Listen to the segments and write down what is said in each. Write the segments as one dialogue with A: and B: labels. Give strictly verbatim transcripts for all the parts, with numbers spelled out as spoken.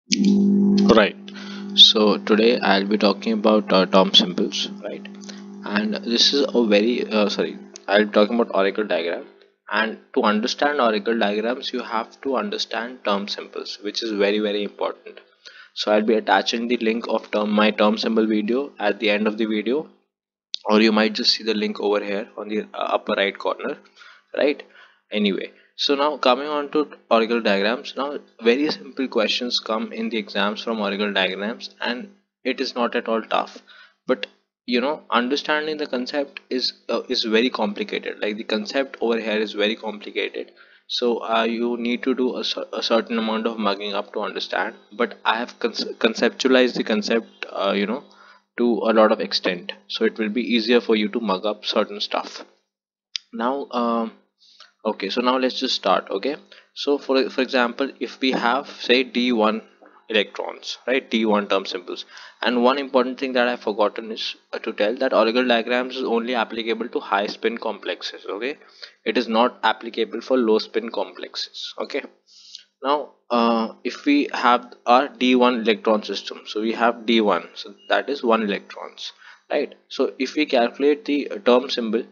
A: Right. So today I'll be talking about uh, term symbols, right? And this is a very uh, sorry. I'll be talking about Oracle diagram. And to understand Oracle diagrams, you have to understand term symbols, which is very very important. So I'll be attaching the link of term my term symbol video at the end of the video, or you might just see the link over here on the uh, upper right corner, right? Anyway, so now coming on to Oracle diagrams. Now very simple questions come in the exams from Oracle diagrams, and it is not at all tough, but you know understanding the concept is uh, is very complicated. Like the concept over here is very complicated, so uh, you need to do a, cer- a certain amount of mugging up to understand, but I have conce- conceptualized the concept uh, you know to a lot of extent, so it will be easier for you to mug up certain stuff. Now um okay, so now let's just start. Okay, so for for example, if we have say d one electrons, right, d one term symbols, and one important thing that I've forgotten is uh, to tell that Oracle diagrams is only applicable to high spin complexes. Okay, it is not applicable for low spin complexes. Okay, now uh, if we have our d one electron system, so we have d one, so that is one electrons, right? So if we calculate the uh, term symbol,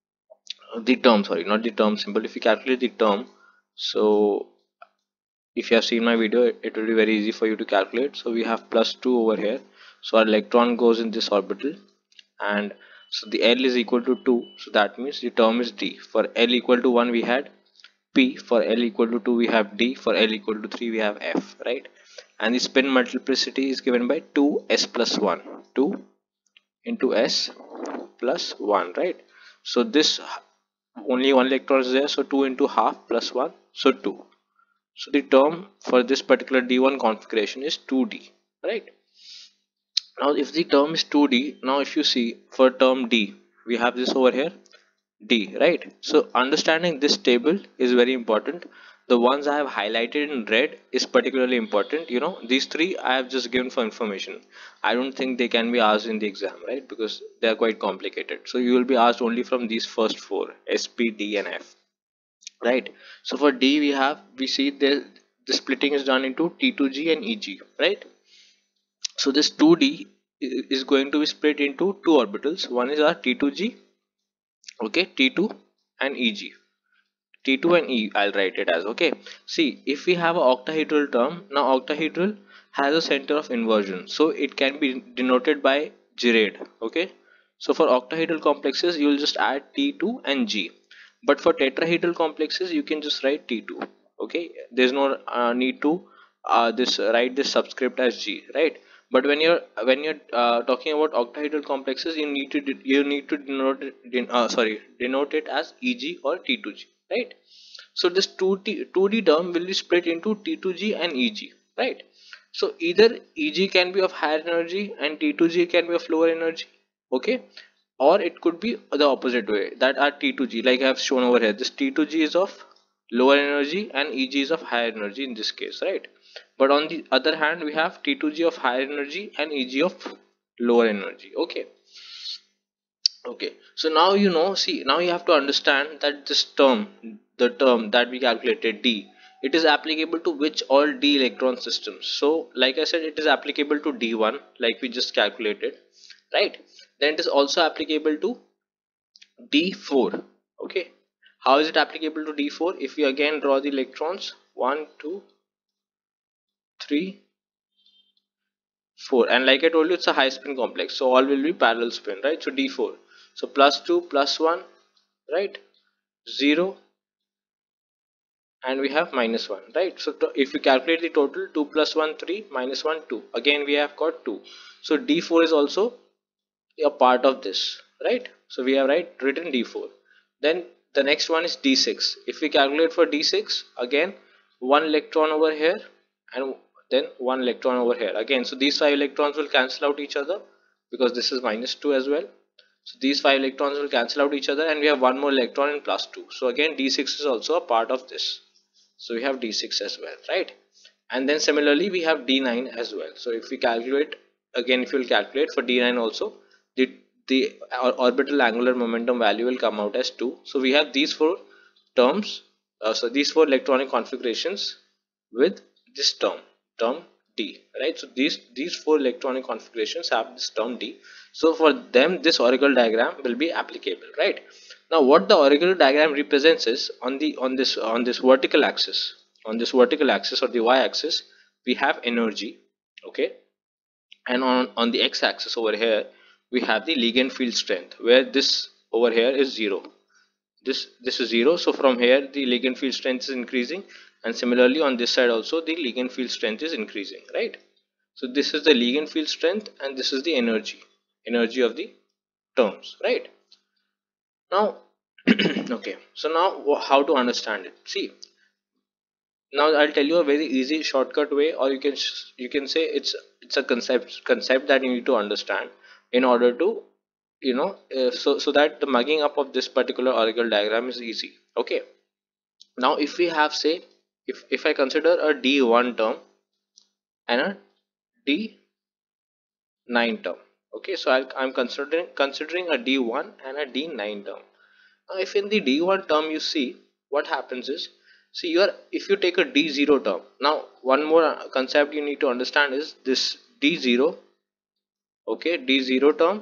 A: uh, the term, sorry, not the term symbol, if we calculate the term, so if you have seen my video, it, it will be very easy for you to calculate. So we have plus two over here, so our electron goes in this orbital, and so the L is equal to two, so that means the term is D. For L equal to one we had P, for L equal to two we have D, for L equal to three we have F, right? And the spin multiplicity is given by two s plus one, two into s plus one, right? So this only one electron is there, so two into half plus one, so two. So the term for this particular d one configuration is two D, right? Now if the term is two D, now if you see for term D, we have this over here D, right? So understanding this table is very important. The ones I have highlighted in red is particularly important. You know, these three I have just given for information. I don't think they can be asked in the exam, right? Because they are quite complicated. So you will be asked only from these first four, S, P, D, and F, right? So for D, we have we see the the splitting is done into T two G and E G, right? So this two D is going to be split into two orbitals. One is our T two G, okay, T two, and E G. T two and E, I'll write it as, okay. See, if we have an octahedral term, now octahedral has a center of inversion, so it can be denoted by gerade, okay. So for octahedral complexes, you will just add T two and G, but for tetrahedral complexes, you can just write T two, okay. There's no uh, need to uh, this write this subscript as G, right? But when you're when you're uh, talking about octahedral complexes, you need to de- you need to denote it, den- uh, sorry denote it as E G or T two G, right? So this two D, two D term will be split into T two G and E G, right? So either E G can be of higher energy and T two G can be of lower energy, okay? Or it could be the opposite way, that are T two G, like I have shown over here. This T two G is of lower energy and E G is of higher energy in this case, right? But on the other hand, we have T two G of higher energy and E G of lower energy, okay. Okay, so now you know, see, now you have to understand that this term, the term that we calculated D, it is applicable to which all D electron systems. So like I said, it is applicable to D one, like we just calculated, right? Then it is also applicable to D four, okay. How is it applicable to D four? If we again draw the electrons, one, two, three, four, and like I told you, it's a high spin complex, so all will be parallel spin, right? So D four, so plus two plus one, right, zero, and we have minus one, right? So to, if we calculate the total, two plus one three, minus one two, again we have got two. So D four is also a part of this, right? So we have right written D four. Then the next one is D six. If we calculate for D six, again one electron over here and then one electron over here again. So these five electrons will cancel out each other because this is minus two as well. So these five electrons will cancel out each other and we have one more electron in plus two. So again D six is also a part of this. So we have D six as well, right? And then similarly we have D nine as well. So if we calculate, again if you will calculate for D nine also, the the orbital angular momentum value will come out as two. So we have these four terms, uh, so these four electronic configurations with this term term D, right? So these these four electronic configurations have this term D. So for them, this Oracle diagram will be applicable, right? Now, what the Oracle diagram represents is on the on this on this vertical axis, on this vertical axis or the y-axis, we have energy, okay, and on on the x-axis over here we have the ligand field strength, where this over here is zero. This this is zero. So from here the ligand field strength is increasing, and similarly on this side also the ligand field strength is increasing, right? So this is the ligand field strength and this is the energy energy of the terms, right? Now okay, so now how to understand it? See, now I'll tell you a very easy shortcut way, or you can you can say it's it's a concept concept that you need to understand in order to, you know, uh, so so that the mugging up of this particular Oracle diagram is easy. Okay, now if we have, say, if if I consider a D one term and a D nine term, okay, so I, I'm considering considering a D one and a D nine term. Now if in the D one term you see what happens is, see, you are, if you take a D zero term, now one more uh, concept you need to understand is this D zero, okay, D zero term,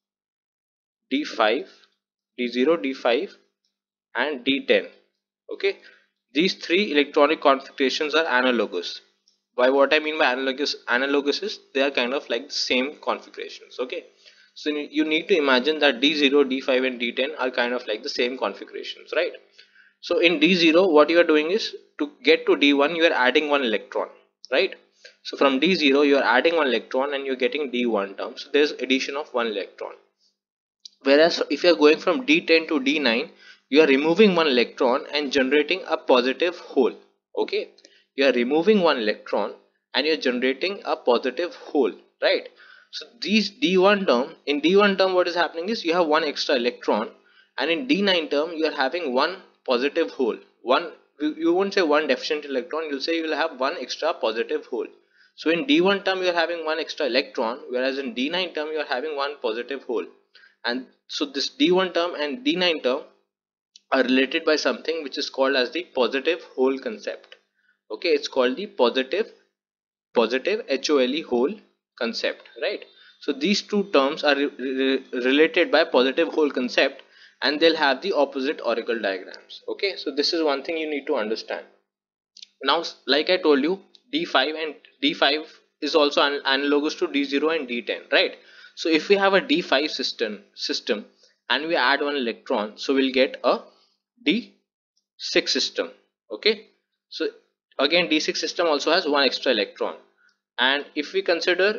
A: D five, D zero, D five and D ten, okay, these three electronic configurations are analogous. By what I mean by analogous analogous is they are kind of like the same configurations, okay. So you need to imagine that D zero, D five and D ten are kind of like the same configurations, right? So in D zero what you are doing is, to get to D one you are adding one electron, right? So from D zero you are adding one electron and you're getting D one term, so there's addition of one electron. Whereas if you are going from D ten to D nine, you are removing one electron and generating a positive hole, okay. You are removing one electron and you are generating a positive hole, right? So these D one term, in D one term what is happening is you have one extra electron, and in D nine term you are having one positive hole. One, you won't say one deficient electron, you'll say you will have one extra positive hole. So in D one term you are having one extra electron, whereas in D nine term you are having one positive hole. And so this D one term and D nine term are related by something which is called as the positive hole concept, okay. It's called the positive positive hole hole concept, right? So these two terms are re re related by positive hole concept, and they'll have the opposite Oracle diagrams, okay. So this is one thing you need to understand. Now, like I told you, D five and D five is also an analogous to D zero and D ten, right? So if we have a D five system system and we add one electron, so we'll get a D six system, okay. So again D six system also has one extra electron, and if we consider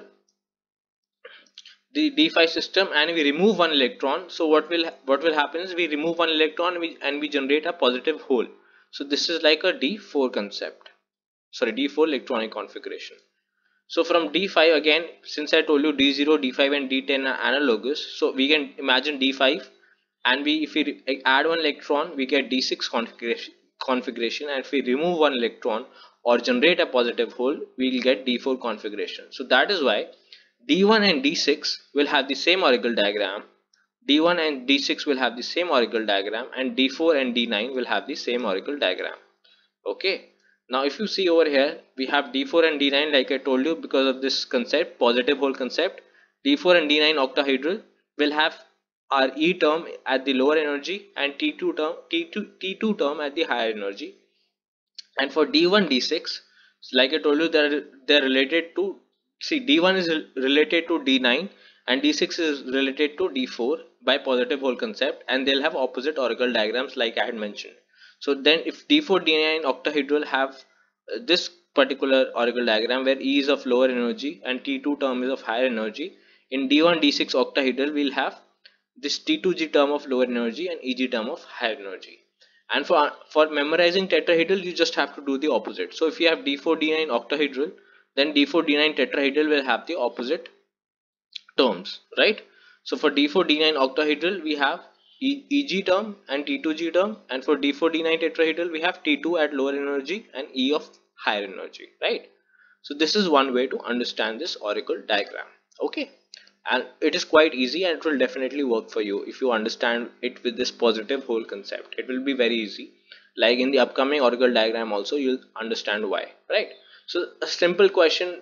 A: the D five system and we remove one electron, so what will what will happen is we remove one electron and we, and we generate a positive hole. So this is like a D four concept, sorry, D four electronic configuration. So from D five, again, since I told you D zero, D five and D ten are analogous, so we can imagine D five, and we, if we add one electron we get D six configuration configuration and if we remove one electron or generate a positive hole we will get D four configuration. So that is why D one and D six will have the same Oracle diagram, D one and D six will have the same Oracle diagram, and D four and D nine will have the same Oracle diagram, okay. Now if you see over here we have D four and D nine, like I told you, because of this concept, positive hole concept, D four and D nine octahedral will have our E term at the lower energy and T two term T2 T2 term at the higher energy. And for D one D six, like I told you, they're they're related to, see, D one is related to D nine and D six is related to D four by positive hole concept, and they'll have opposite Oracle diagrams like I had mentioned. So then if D four D nine octahedral have uh, this particular Oracle diagram where E is of lower energy and T two term is of higher energy, in D one D six octahedral we'll have this T two G term of lower energy and E G term of higher energy. And for for memorizing tetrahedral you just have to do the opposite. So if you have D four D nine octahedral, then D four D nine tetrahedral will have the opposite terms, right? So for D four D nine octahedral we have e EG term and T two G term, and for D four D nine tetrahedral we have T two at lower energy and E of higher energy, right? So this is one way to understand this Oracle diagram, okay. And it is quite easy and it will definitely work for you if you understand it with this positive hole concept. It will be very easy, like in the upcoming Oracle diagram also you'll understand why, right? So a simple question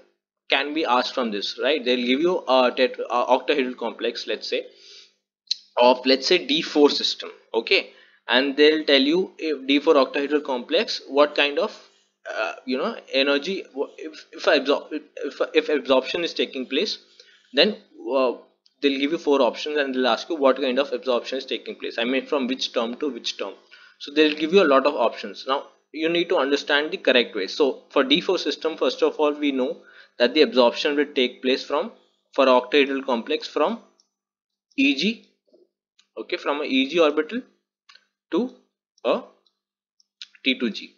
A: can be asked from this, right? They'll give you a tet uh, octahedral complex, let's say, of, let's say, D four system, okay, and they'll tell you, if D four octahedral complex, what kind of uh, you know energy, if if, absor if if absorption is taking place, then uh, they'll give you four options and they'll ask you what kind of absorption is taking place, I mean from which term to which term. So they'll give you a lot of options. Now you need to understand the correct way. So for D four system, first of all, we know that the absorption will take place from, for octahedral complex, from Eg, okay, from a Eg orbital to a T two G.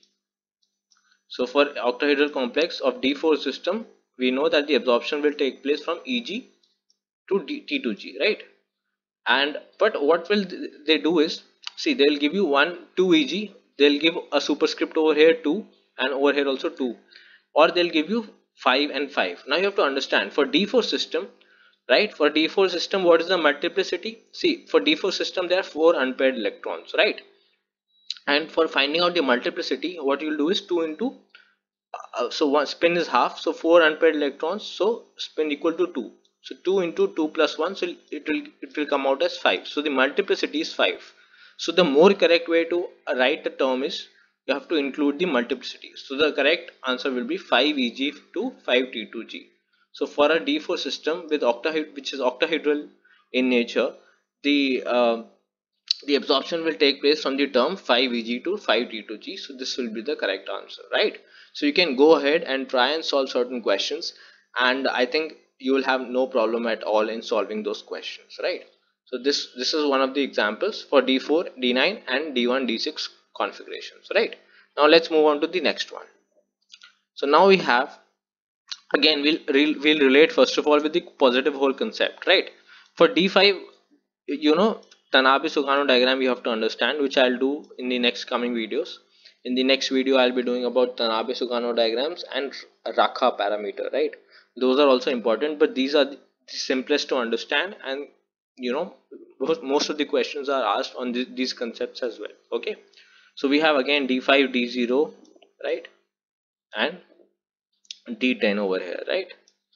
A: So for octahedral complex of D four system, we know that the absorption will take place from Eg to D, T two G, right? And but what will they do is, see, they'll give you one two Eg, they'll give a superscript over here two, and over here also two, or they'll give you five and five. Now you have to understand, for D four system, right, for D four system, what is the multiplicity? See, for D four system there are four unpaired electrons, right? And for finding out the multiplicity, what you'll do is two into uh, so one spin is half, so four unpaired electrons, so spin equal to two, so two into two plus one, so it will it will come out as five. So the multiplicity is five. So the more correct way to write the term is, you have to include the multiplicity. So the correct answer will be five E G to five T two G. So for a D four system with octahedral, which is octahedral in nature, the uh, the absorption will take place from the term five E G to five T two G. So this will be the correct answer, right? So you can go ahead and try and solve certain questions, and I think you will have no problem at all in solving those questions, right? So this this is one of the examples for D four, D nine and D one, D six configurations, right? Now let's move on to the next one. So now we have, again, we'll we'll relate first of all with the positive hole concept, right? For D five, you know, Tanabe-Sugano diagram you have to understand, which I'll do in the next coming videos. In the next video I'll be doing about Tanabe-Sugano diagrams and Rakha parameter, right? Those are also important, but these are the simplest to understand, and you know, most of the questions are asked on th these concepts as well, okay? So we have again D five, D zero, right, and D ten over here, right?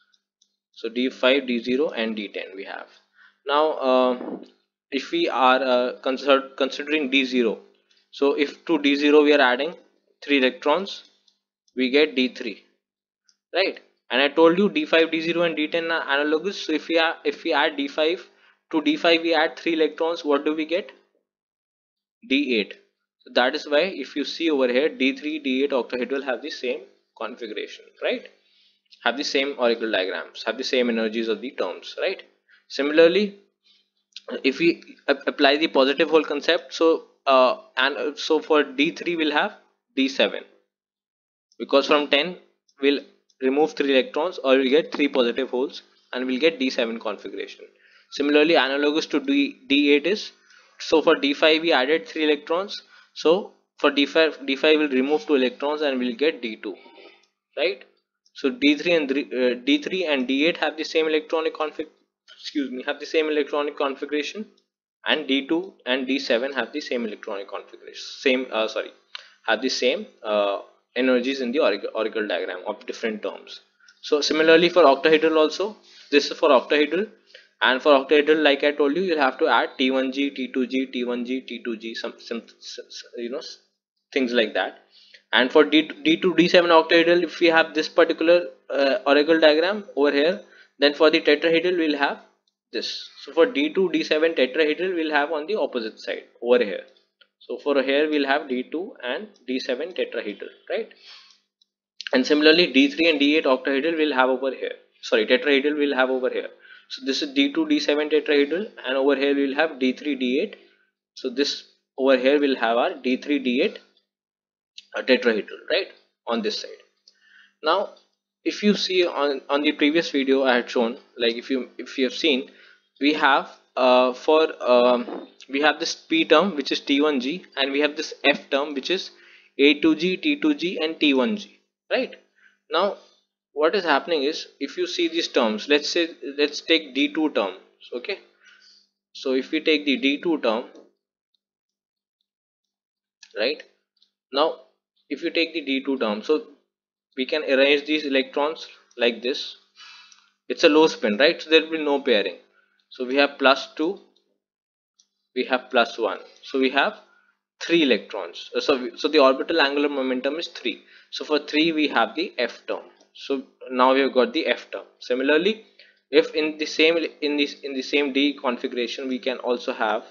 A: So D five, D zero and D ten we have. Now uh, if we are uh, consider considering D zero, so if to D zero we are adding three electrons, we get D three, right? And I told you D five, D zero and D ten are analogous. So if we are if we add D five to D five, we add three electrons, what do we get? D eight. So that is why if you see over here, D three, D eight octahedral have the same configuration, right? Have the same oracle diagrams, have the same energies of the terms, right? Similarly, if we apply the positive hole concept, so uh, and uh, so for D three we'll have D seven, because from ten we'll remove three electrons, or we'll get three positive holes, and we'll get D seven configuration. Similarly, analogous to D, D8 is, so for D five we added three electrons, so for D five, D five will remove two electrons and we'll get D two, right? So D three and uh, D three and D eight have the same electronic config excuse me have the same electronic configuration, and D two and D seven have the same electronic configuration, same uh, sorry have the same uh, energies in the oracle, oracle diagram of different terms. So similarly for octahedral also, this is for octahedral, and for octahedral, like I told you, you'll have to add T one G, T two G, T one G, T two G, some, some you know things like that. And for D, D2, D seven octahedral, if we have this particular uh, oracle diagram over here, then for the tetrahedral we'll have this. So for D two, D seven tetrahedral we'll have on the opposite side over here. So for here we'll have D two and D seven tetrahedral, right? And similarly D three and D eight octahedral we'll have over here. Sorry, tetrahedral we'll have over here. So this is D two, D seven tetrahedral, and over here we'll have D three, D eight. So this over here we'll have our D three, D eight uh, tetrahedral, right, on this side. Now if you see on on the previous video I had shown, like if you if you have seen, we have uh, for um, we have this P term which is T one G, and we have this F term which is A two G, T two G and T one G, right? Now what is happening is, if you see these terms, let's say let's take D two term, okay? So if we take the D two term, right, now if you take the D two term, so we can arrange these electrons like this, it's a low spin, right? So there will be no pairing. So we have plus two, we have plus one, so we have three electrons. Uh, so we, so the orbital angular momentum is three. So for three we have the F term. So now we have got the F term. Similarly, if in the same in this in the same D configuration, we can also have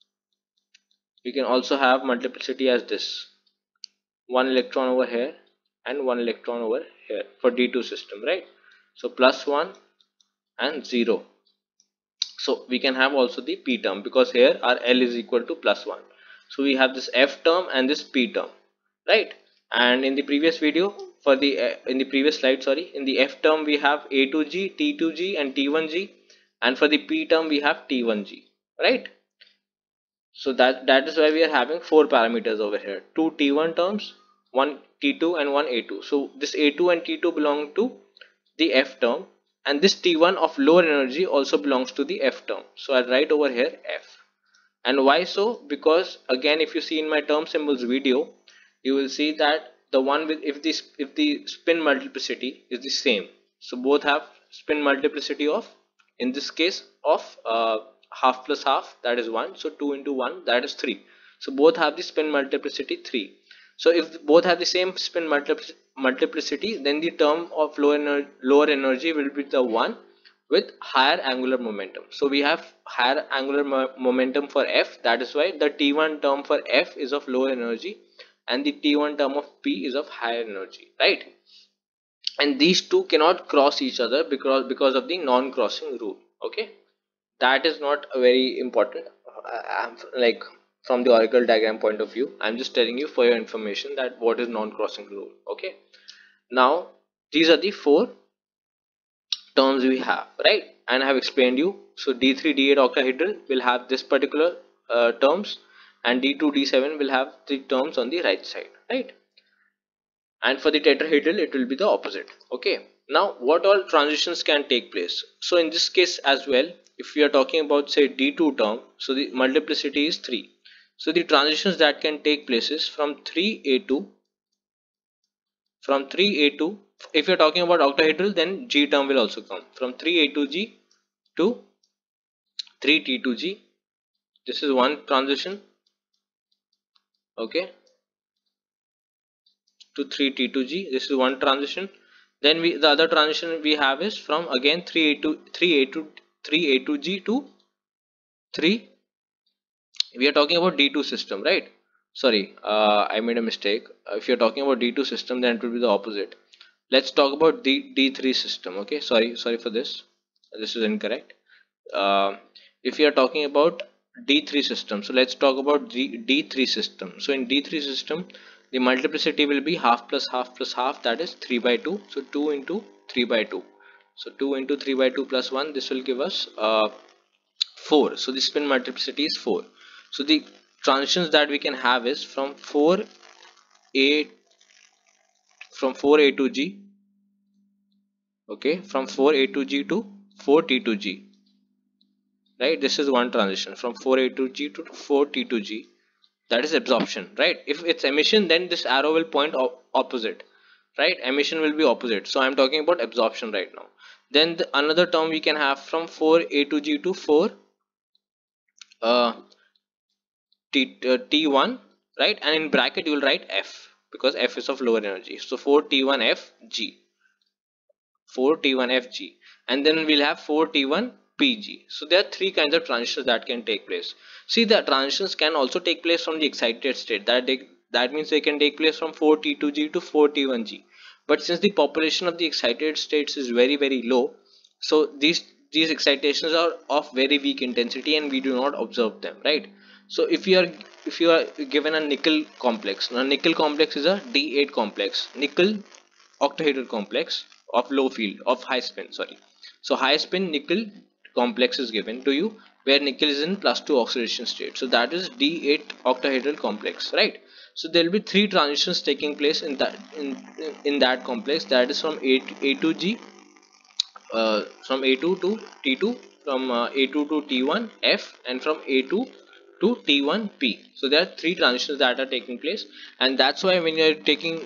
A: we can also have multiplicity as this: one electron over here and one electron over here for D two system, right? So plus one and zero. So we can have also the P term, because here our L is equal to plus one. So we have this F term and this P term, right? And in the previous video, for the uh, in the previous slide, sorry, in the F term we have A two G, T two G and T one G, and for the P term we have T one G, right? So that that is why we are having four parameters over here: two T one terms, one T two and one A two. So this A two and T two belong to the F term, and this T one of lower energy also belongs to the F term. So I'll write over here F. And why so? Because again, if you see in my term symbols video, you will see that the one with if this if the spin multiplicity is the same, so both have spin multiplicity of, in this case, of uh, half plus half, that is one. So two into one, that is three. So both have the spin multiplicity three. So if both have the same spin multiplicity multiplicity, then the term of lower ener lower energy will be the one with higher angular momentum. So we have higher angular mo momentum for F. That is why the T one term for F is of lower energy and the T one term of P is of higher energy, right? And these two cannot cross each other because because of the non-crossing rule. Okay, that is not a very important, uh, like from the oracle diagram point of view. I'm just telling you for your information that what is non-crossing rule. Okay, now these are the four terms we have, right? And I have explained you. So D three D eight octahedral will have this particular uh, terms, and D two D seven will have the terms on the right side, right? And for the tetrahedral it will be the opposite. Okay, now what all transitions can take place? So in this case as well, if we are talking about say D two term, so the multiplicity is three. So the transitions that can take place is from three A two, from three A two, if you're talking about octahedral, then G term will also come from three A two G to three T two G. This is one transition, okay, to three T two G. This is one transition. Then we the other transition we have is from again three A two three A two three A two G to three. We are talking about D two system, right? Sorry, uh, I made a mistake. Uh, if you're talking about D two system, then it will be the opposite. Let's talk about the D three system. Okay, sorry, sorry for this. This is incorrect. Uh, if you are talking about D three system, so let's talk about the D three system. So in D three system, the multiplicity will be half plus half plus half, that is three by two. So two into three by two. So two into three by two plus one, this will give us uh, four. So the spin multiplicity is four. So the transitions that we can have is from four A from four A two G, okay, from four A two G to four T two G, right? This is one transition from four A two G to four T two G, that is absorption, right? If it's emission, then this arrow will point op opposite, right? Emission will be opposite, so I'm talking about absorption right now. Then the, another term we can have from four A two G to four uh, T, uh, T one, right? And in bracket you will write F, because F is of lower energy. So four T one F G, four T one F G, and then we'll have four T one P G. So there are three kinds of transitions that can take place. See, the transitions can also take place from the excited state. That they, that means they can take place from four T two G to four T one G. But since the population of the excited states is very very low, so these these excitations are of very weak intensity and we do not observe them, right? So if you are if you are given a nickel complex, now nickel complex is a D eight complex, nickel octahedral complex of low field of high spin, sorry. So high spin nickel complex is given to you, where nickel is in plus two oxidation state, so that is D eight octahedral complex, right? So there will be three transitions taking place in that in in that complex, that is from A two G, uh, from A two to T two, from uh, A two to T one F, and from A two to T one P. So there are three transitions that are taking place, and that's why when you are taking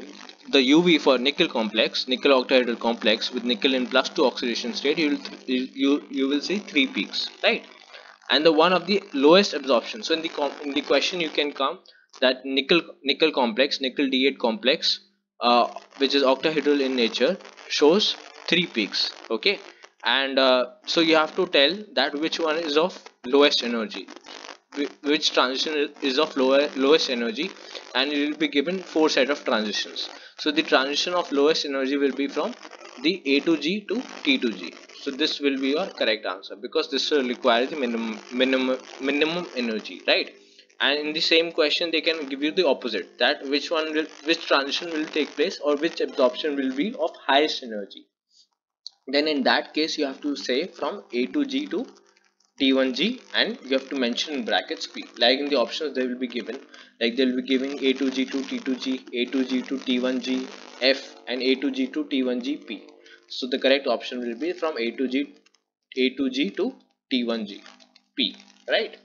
A: the U V for nickel complex, nickel octahedral complex with nickel in plus two oxidation state, you will you you will see three peaks, right? And the one of the lowest absorption. So in the com in the question you can come that nickel nickel complex, nickel D eight complex, uh, which is octahedral in nature, shows three peaks. Okay, and uh, so you have to tell that which one is of lowest energy, which transition is of lower lowest energy, and you will be given four set of transitions. So the transition of lowest energy will be from the A to G to T to G. So this will be your correct answer, because this will require the minimum minimum minimum energy, right? And in the same question they can give you the opposite, that which one will which transition will take place, or which absorption will be of highest energy. Then in that case you have to say from A to G to T one G, and you have to mention in brackets P. Like in the options they will be given, like they will be giving A to G to T two G, A to G to T one G F, and A to G to T one G P. So the correct option will be from A to G A to G to T one G P, right?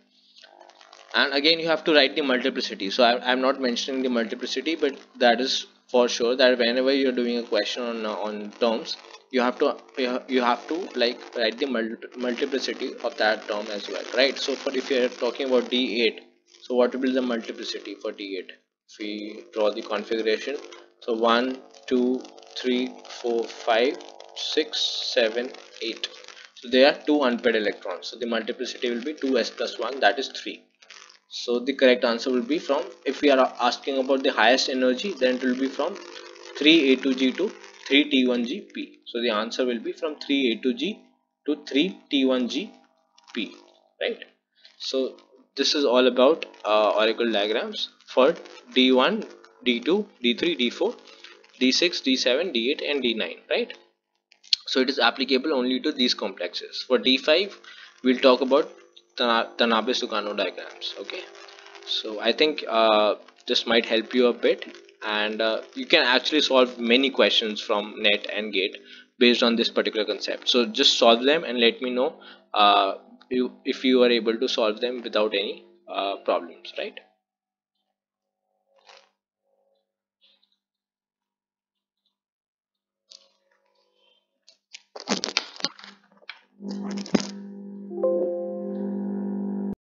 A: And again you have to write the multiplicity. So I, I'm not mentioning the multiplicity, but that is for sure that whenever you're doing a question on uh, on terms, you have to you ha- you have to like write the multi multiplicity of that term as well, right? So for if you're talking about D eight, so what will be the multiplicity for D eight? If we draw the configuration, so one two three four five six seven eight, so there are two unpaired electrons, so the multiplicity will be two s plus one, that is three. So the correct answer will be from, if we are asking about the highest energy, then it will be from three A two G to three T one G P. So the answer will be from three A two G to three T one G P, right? So this is all about uh, oracle diagrams for D one, D two, D three, D four, D six, D seven, D eight and D nine, right? So it is applicable only to these complexes. For D five we'll talk about Tana Tanabe-Sugano diagrams. Okay, so I think uh, this might help you a bit, and uh, you can actually solve many questions from NET and GATE based on this particular concept. So just solve them and let me know uh, you, if you are able to solve them without any uh, problems, right?